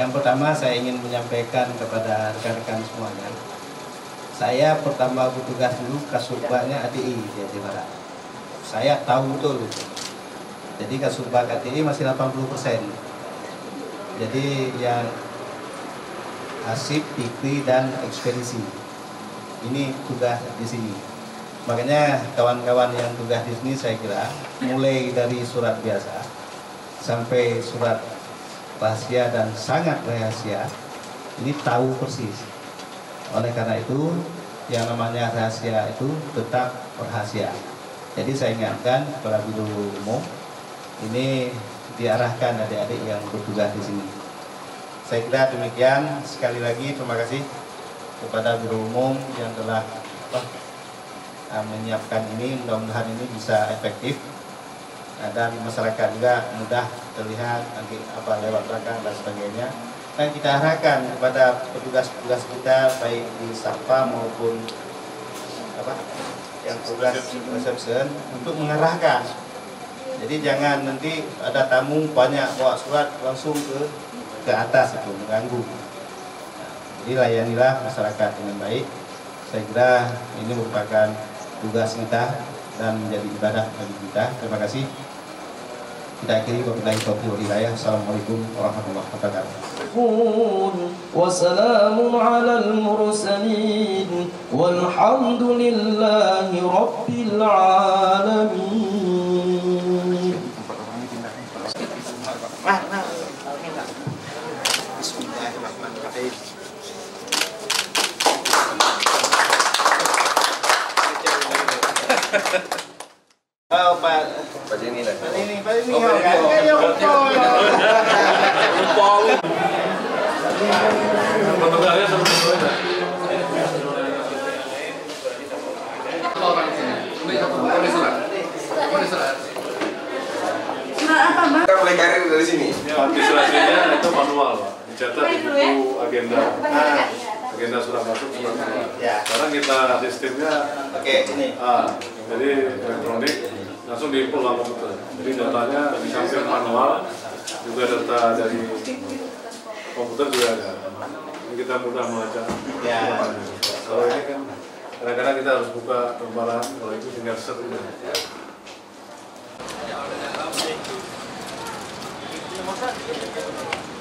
Yang pertama saya ingin menyampaikan kepada rekan-rekan semuanya. Saya pertama bertugas dulu Kasubagnya ATI di Aceh Barat. Saya tahu betul itu. Jadi Kasubag ATI masih 80%. Jadi yang Hasip, Pikri, dan ekspedisi. Ini tugas di sini. Makanya kawan-kawan yang tugas di sini saya kira mulai dari surat biasa sampai surat rahasia dan sangat rahasia, ini tahu persis. Oleh karena itu, yang namanya rahasia itu tetap rahasia. Jadi saya ingatkan kepada Biro Umum, ini diarahkan adik-adik yang bertugas di sini. Saya kira demikian. Sekali lagi terima kasih kepada Biro Umum yang telah menyiapkan ini. Mudah-mudahan ini bisa efektif dan masyarakat juga mudah terlihat nanti apa lewat belakang dan sebagainya. Dan kita arahkan kepada petugas-petugas kita baik di Sapa maupun yang tugas reception untuk mengarahkan. Jadi jangan nanti ada tamu banyak bawa surat langsung ke atas itu mengganggu. Jadi layanilah masyarakat dengan baik. Saya kira ini merupakan tugas kita dan menjadi ibadah bagi kita. Terima kasih. Kita akhiri wabillahi taufiq wal hidayah. Assalamualaikum warahmatullahi wabarakatuh. Wassalamun alal mursalin walhamdulillahi rabbil alamin. Bismillahirrahmanirrahim. Oh, Pak Jeni lah. Pak Jeni kan? Kayak Fotografinya sama-sama aja. Orang sini. Kita mulai karir dari sini. Ya, administrasinya itu manual, Pak. Dicatat di buku agenda. Agenda surat masuk surat keluar. Sekarang kita sistemnya ini. Jadi elektronik langsung diinput sama komputer. Jadi datanya di samping manual juga data dari komputer juga ada. Ini kita mudah melacak. Kalau ini kan kadang-kadang kita harus buka lembaran, kalau itu tinggal set udah. Ya.